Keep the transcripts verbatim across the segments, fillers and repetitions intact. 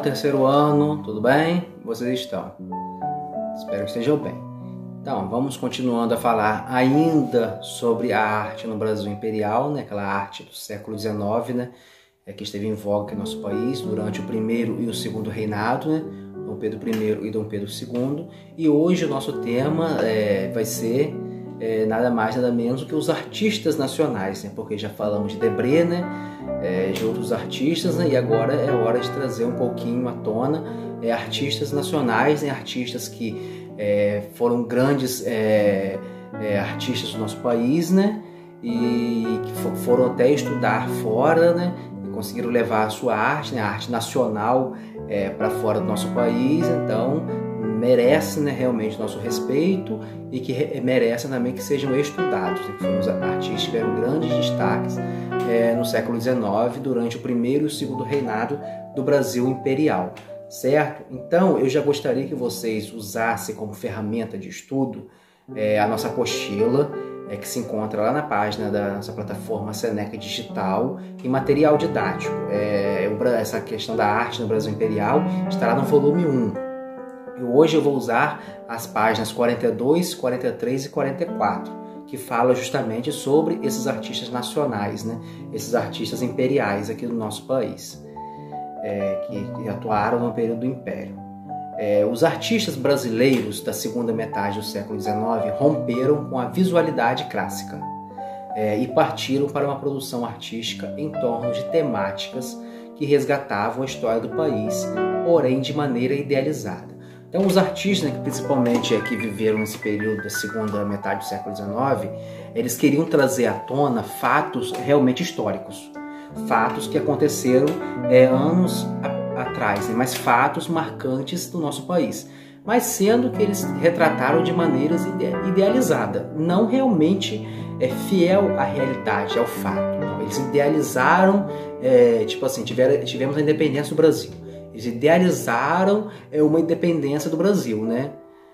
terceiro ano, tudo bem? Vocês estão? Espero que estejam bem. Então, vamos continuando a falar ainda sobre a arte no Brasil Imperial, né? Aquela arte do século dezenove, né? É, que esteve em voga aqui no nosso país durante o primeiro e o segundo reinado, né? Dom Pedro I e Dom Pedro segundo. E hoje o nosso tema é, vai ser é, nada mais nada menos do que os artistas nacionais, né? Porque já falamos de Debré, né? É, de outros artistas, né? E agora é hora de trazer um pouquinho à tona é, artistas nacionais, né? Artistas que é, foram grandes é, é, artistas do nosso país, né? E que for, foram até estudar fora, né? E conseguiram levar a sua arte, né? A arte nacional é, para fora do nosso país. Então merece, né, realmente nosso respeito e que re merecem também que sejam estudados, né? Que foram os artistas que tiveram grandes destaques é, no século dezenove, durante o primeiro e o segundo reinado do Brasil Imperial, certo? Então eu já gostaria que vocês usassem como ferramenta de estudo é, a nossa apostila, é, que se encontra lá na página da nossa plataforma Seneca Digital, em material didático. É, essa questão da arte no Brasil Imperial está lá no volume um. E hoje eu vou usar as páginas quarenta e dois, quarenta e três e quarenta e quatro, que fala justamente sobre esses artistas nacionais, né? Esses artistas imperiais aqui do nosso país, é, que, que atuaram no período do Império. É, os artistas brasileiros da segunda metade do século dezenove romperam com a visualidade clássica é, e partiram para uma produção artística em torno de temáticas que resgatavam a história do país, porém de maneira idealizada. Então, os artistas, né, que principalmente é, que viveram nesse período da segunda metade do século dezenove, eles queriam trazer à tona fatos realmente históricos, fatos que aconteceram é, anos a, atrás, né, mas fatos marcantes do nosso país, mas sendo que eles retrataram de maneira ide idealizada, não realmente é, fiel à realidade, ao fato. Não. Eles idealizaram, é, tipo assim, tiveram, tivemos a independência do Brasil. Eles idealizaram é, uma independência do Brasil, né?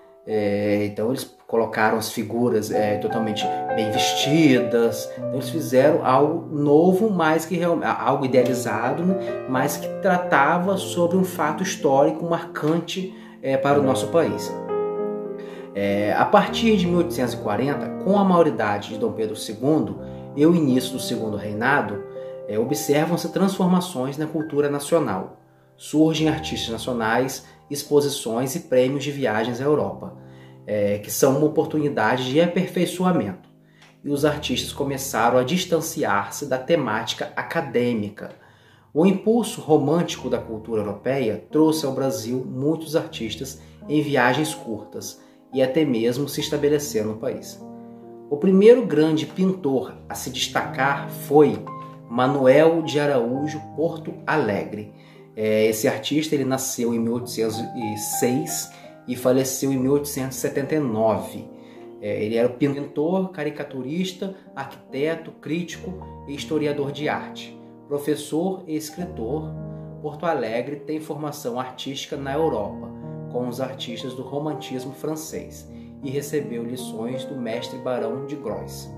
É, então eles colocaram as figuras é, totalmente bem vestidas. Então eles fizeram algo novo, mas que algo idealizado, né? Mas que tratava sobre um fato histórico marcante é, para o nosso país. É, a partir de mil oitocentos e quarenta, com a maioridade de Dom Pedro segundo e o início do segundo reinado, é, observam-se transformações na cultura nacional. Surgem artistas nacionais, exposições e prêmios de viagens à Europa, é, que são uma oportunidade de aperfeiçoamento. E os artistas começaram a distanciar-se da temática acadêmica. O impulso romântico da cultura europeia trouxe ao Brasil muitos artistas em viagens curtas e até mesmo se estabeleceram no país. O primeiro grande pintor a se destacar foi Manuel de Araújo Porto Alegre. Esse artista ele nasceu em mil oitocentos e seis e faleceu em mil oitocentos e setenta e nove. Ele era pintor, caricaturista, arquiteto, crítico e historiador de arte. Professor e escritor, Porto Alegre tem formação artística na Europa, com os artistas do romantismo francês, e recebeu lições do mestre Barão de Grois.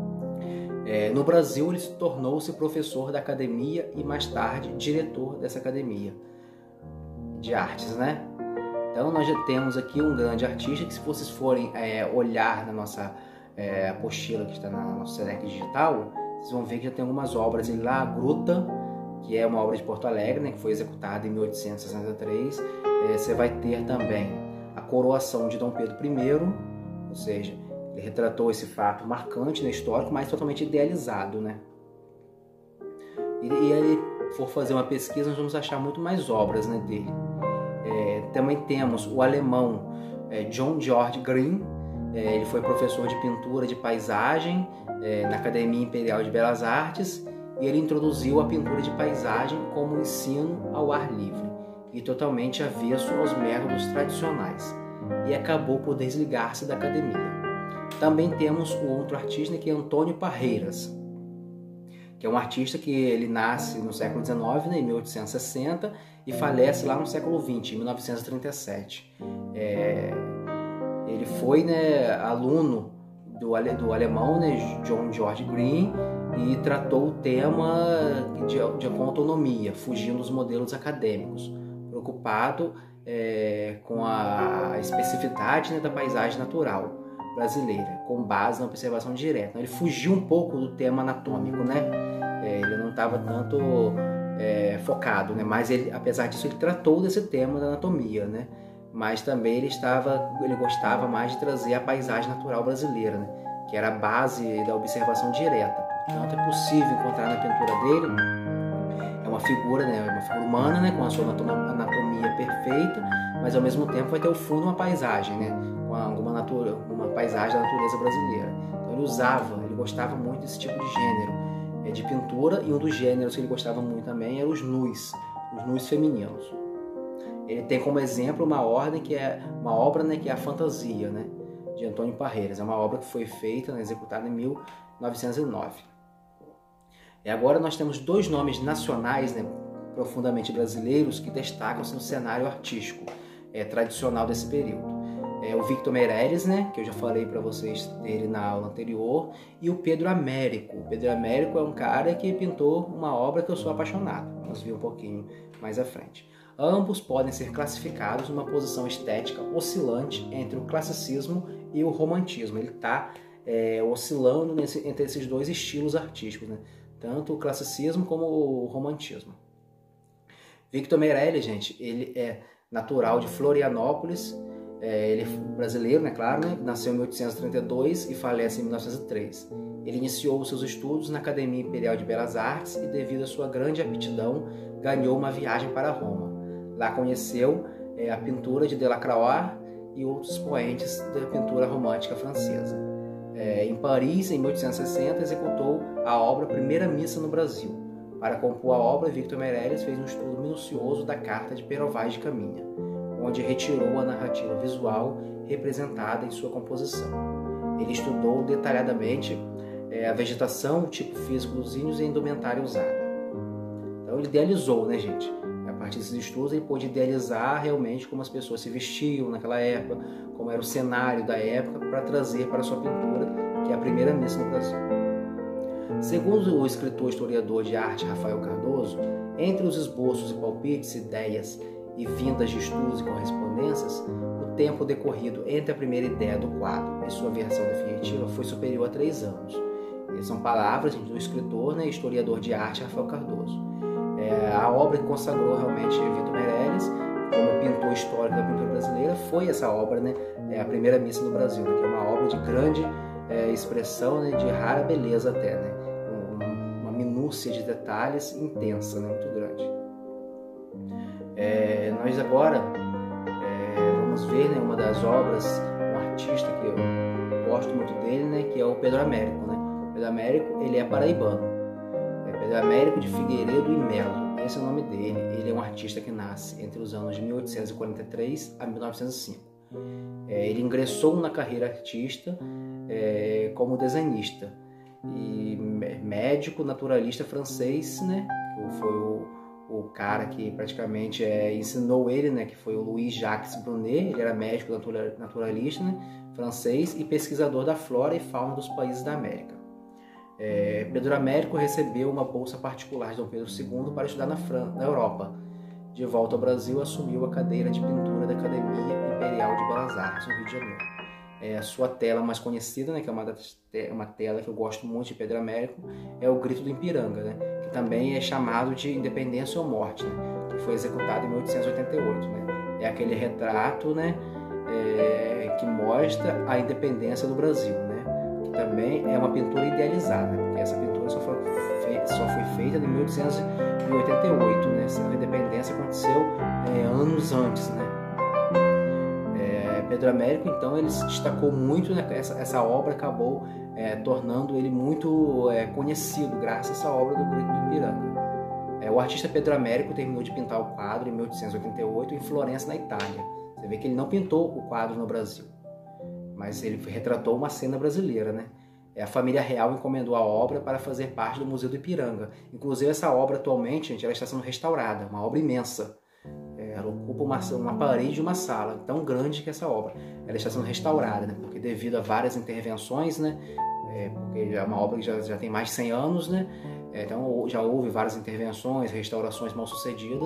É, no Brasil, ele tornou-se professor da academia e, mais tarde, diretor dessa academia de artes, né? Então, nós já temos aqui um grande artista que, se vocês forem é, olhar na nossa é, apostila que está na nossa Seneca Digital, vocês vão ver que já tem algumas obras ali lá. A Gruta, que é uma obra de Porto Alegre, né, que foi executada em mil oitocentos e sessenta e três. É, você vai ter também a coroação de Dom Pedro I, ou seja, ele retratou esse fato marcante, né, histórico, mas totalmente idealizado, né? E, e aí, for fazer uma pesquisa, nós vamos achar muito mais obras, né, dele. É, também temos o alemão é, John Georg Green. É, ele foi professor de pintura de paisagem é, na Academia Imperial de Belas Artes, e ele introduziu a pintura de paisagem como ensino ao ar livre e totalmente avesso aos métodos tradicionais, e acabou por desligar-se da academia. Também temos o outro artista, que é Antônio Parreiras, que é um artista que ele nasce no século dezenove, né, em mil oitocentos e sessenta, e falece lá no século vinte, em mil novecentos e trinta e sete. É, ele foi, né, aluno do, ale, do alemão, né, John Georg Green, e tratou o tema de, de, com autonomia, fugindo dos modelos acadêmicos. preocupado é, com a especificidade, né, da paisagem natural brasileira, com base na observação direta. Então, ele fugiu um pouco do tema anatômico, né? É, ele não estava tanto é, focado, né? Mas ele, apesar disso, ele tratou desse tema da anatomia, né? Mas também ele estava, ele gostava mais de trazer a paisagem natural brasileira, né? Que era a base da observação direta. Portanto, é possível encontrar na pintura dele é uma figura, né? Uma figura humana, né? Com a sua anatomia perfeita, mas ao mesmo tempo vai ter o fundo uma paisagem, né? Com alguma natura, uma paisagem da natureza brasileira. Então ele usava, ele gostava muito desse tipo de gênero é, de pintura, e um dos gêneros que ele gostava muito também eram os nus, os nus femininos. Ele tem como exemplo uma ordem que é uma obra, né, que é a Fantasia, né, de Antônio Parreiras. É uma obra que foi feita, né, executada em mil novecentos e nove. E agora nós temos dois nomes nacionais, né, profundamente brasileiros que destacam-se no cenário artístico é, tradicional desse período. É o Victor Meirelles, né, que eu já falei para vocês dele na aula anterior, e o Pedro Américo. O Pedro Américo é um cara que pintou uma obra que eu sou apaixonado. Vamos ver um pouquinho mais à frente. Ambos podem ser classificados numa posição estética oscilante entre o classicismo e o romantismo. Ele está é, oscilando nesse, entre esses dois estilos artísticos, né? Tanto o classicismo como o romantismo. Victor Meirelles, gente, ele é natural de Florianópolis, é, ele é brasileiro, né, claro, né? Nasceu em mil oitocentos e trinta e dois e falece em mil novecentos e três. Ele iniciou seus estudos na Academia Imperial de Belas Artes e, devido à sua grande aptidão, ganhou uma viagem para Roma. Lá conheceu é, a pintura de Delacroix e outros expoentes da pintura romântica francesa. É, em Paris, em mil oitocentos e sessenta, executou a obra Primeira Missa no Brasil. Para compor a obra, Victor Meirelles fez um estudo minucioso da carta de Pero Vaz de Caminha, onde retirou a narrativa visual representada em sua composição. Ele estudou detalhadamente é, a vegetação, o tipo físico dos índios e a indumentária usada. Então ele idealizou, né, gente? A partir desses estudos ele pôde idealizar realmente como as pessoas se vestiam naquela época, como era o cenário da época, para trazer para a sua pintura, que é a Primeira Missa no Brasil. Segundo o escritor e historiador de arte Rafael Cardoso, entre os esboços e palpites, ideias e vindas de estudos e correspondências, o tempo decorrido entre a primeira ideia do quadro e sua versão definitiva foi superior a três anos. Essas são palavras do escritor, né, e historiador de arte Rafael Cardoso. É, a obra que consagrou realmente Victor Meirelles como pintor histórico da pintura brasileira foi essa obra, né, é a Primeira Missa no Brasil, né, que é uma obra de grande é, expressão, né, de rara beleza até, né, uma minúcia de detalhes intensa, né, muito grande. É, nós agora é, vamos ver, né, uma das obras, um artista que eu gosto muito dele, né, que é o Pedro Américo, né. O Pedro Américo, ele é paraibano. Pedro Américo de Figueiredo e Melo, esse é o nome dele. Ele é um artista que nasce entre os anos de mil oitocentos e quarenta e três a mil novecentos e cinco. É, ele ingressou na carreira artista é, como desenhista e médico naturalista francês, né? Que foi o, o cara que praticamente é, ensinou ele, né? Que foi o Louis Jacques Brunet. Ele era médico naturalista, né, francês e pesquisador da flora e fauna dos países da América. É, Pedro Américo recebeu uma bolsa particular de Dom Pedro segundo para estudar na, Fran na Europa. De volta ao Brasil, assumiu a cadeira de pintura da Academia Imperial de Belas Artes, no Rio de Janeiro. É, a sua tela mais conhecida, né, que é uma, uma tela que eu gosto muito de Pedro Américo, é o Grito do Ipiranga, né, que também é chamado de Independência ou Morte, né, que foi executado em mil oitocentos e oitenta e oito. Né. É aquele retrato, né, é, que mostra a independência do Brasil, né. Também é uma pintura idealizada, porque essa pintura só foi, feita, só foi feita em mil oitocentos e oitenta e oito, né? A independência aconteceu é, anos antes, né? É, Pedro Américo, então, ele se destacou muito, né? essa, essa obra acabou é, tornando ele muito é, conhecido, graças a essa obra do Grito do Ipiranga. É, o artista Pedro Américo terminou de pintar o quadro em mil oitocentos e oitenta e oito em Florença, na Itália. Você vê que ele não pintou o quadro no Brasil, mas ele retratou uma cena brasileira, né? A família real encomendou a obra para fazer parte do Museu do Ipiranga. Inclusive, essa obra, atualmente, gente, ela está sendo restaurada, uma obra imensa. É, ela ocupa uma, uma parede de uma sala, tão grande que essa obra. Ela está sendo restaurada, né? Porque devido a várias intervenções, né? É, porque é uma obra que já, já tem mais de cem anos, né? É, então, já houve várias intervenções, restaurações mal sucedidas,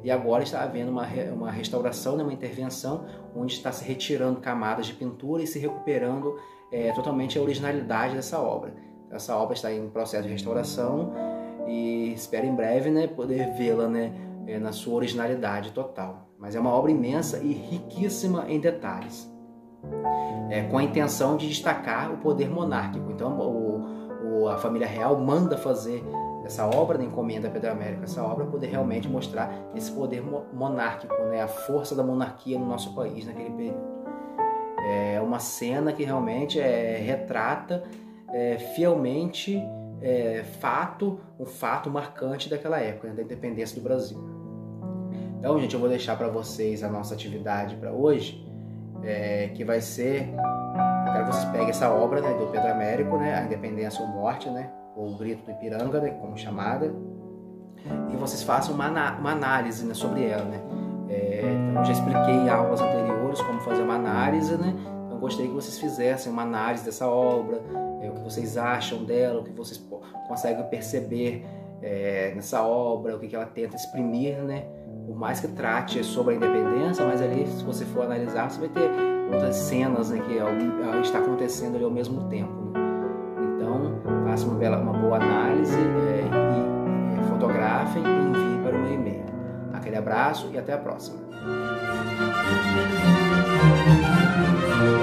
e agora está havendo uma, uma restauração, né, uma intervenção, onde está se retirando camadas de pintura e se recuperando é, totalmente a originalidade dessa obra. Essa obra está em processo de restauração e espero em breve, né, poder vê-la, né, é, na sua originalidade total. Mas é uma obra imensa e riquíssima em detalhes, é, com a intenção de destacar o poder monárquico. Então o, o, a família real manda fazer essa obra, né, encomenda a Pedro Américo essa obra, poder realmente mostrar esse poder monárquico, né, a força da monarquia no nosso país naquele período. É uma cena que realmente é, retrata é, fielmente é, fato, um fato marcante daquela época, né, da independência do Brasil. Então, gente, eu vou deixar para vocês a nossa atividade para hoje, é, que vai ser, eu quero que vocês peguem essa obra, né, do Pedro Américo, né, A Independência ou Morte, né, ou O Grito do Ipiranga, né, como chamada, e vocês façam uma, uma análise, né, sobre ela, né. É, então, eu já expliquei em aulas anteriores como fazer uma análise, né? Então gostaria que vocês fizessem uma análise dessa obra, é, o que vocês acham dela, o que vocês conseguem perceber é, nessa obra, o que ela tenta exprimir, né? Por mais que trate sobre a independência, mas ali, se você for analisar, você vai ter muitas cenas, né, que está acontecendo ali ao mesmo tempo, né? Então, faça uma, bela, uma boa análise é, e, e fotografem e enviem para o meu e-mail. Aquele abraço e até a próxima.